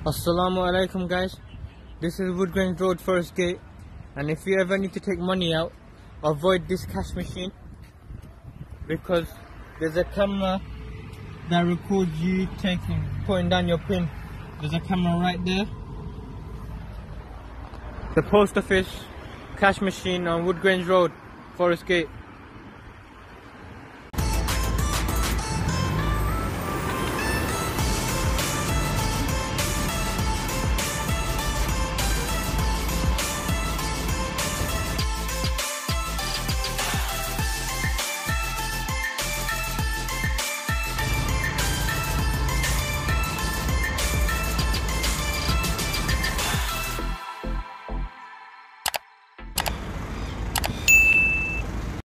Assalamu alaikum guys, this is Woodgrange Road Forest Gate, and if you ever need to take money out, avoid this cash machine because there's a camera that records you putting down your pin. There's a camera right there. The post office cash machine on Woodgrange Road Forest Gate.